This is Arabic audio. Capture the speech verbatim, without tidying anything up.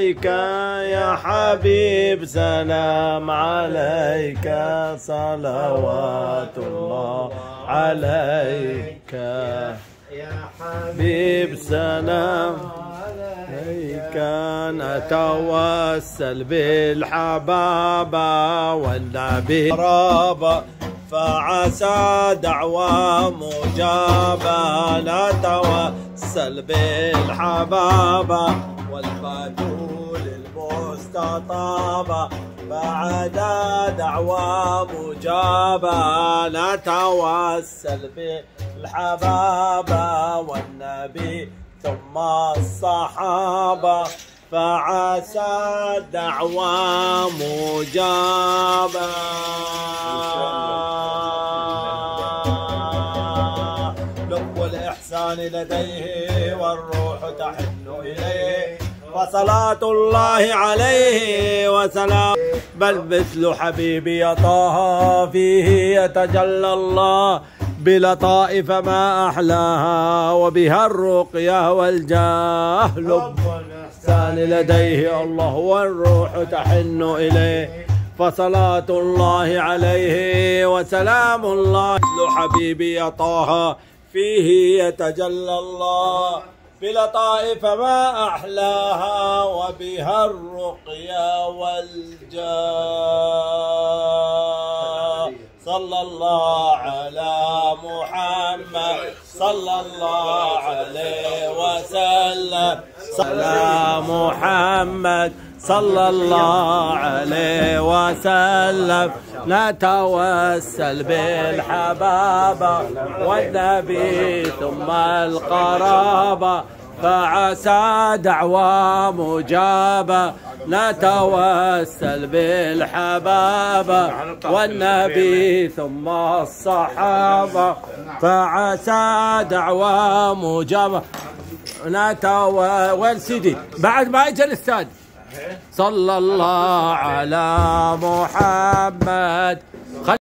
عليك يا حبيب، سلام عليك، صلوات الله عليك يا حبيب، سلام عليك. نتوسل بالحبابة والنبي قرابة، فعسى دعوى مجابة. نتوسل بالحبابة والبتول المستطابة، بعد دعوى مجابة. نتوسل بالحبابة والنبي ثم الصحابة، فعسى دعوى مجابة. لب الإحسان لديه والروح تحن إليه، وصلاة الله عليه وسلام. بل مثل حبيبي طه فيه يتجلى الله، بلطائف ما أحلاها وبها الرقية والجاه. لب الإحسان لديه الله والروح تحن إليه، فصلاة الله عليه وسلام الله. مثل حبيبي طه فيه يتجلى الله، بلطائف ما أحلاها وبها الرقية والجاه. صلى الله على محمد، صلى الله عليه وسلم، على محمد صلى الله عليه وسلم. نتوسل بالحبابة والنبي ثم القرابة، فعسى دعوى مجابة. نتوسل بالحبابة والنبي ثم الصحابة، فعسى دعوى مجابة. نتوى وين سيدي بعد ما اجى الاستاذ؟ صلى الله على محمد.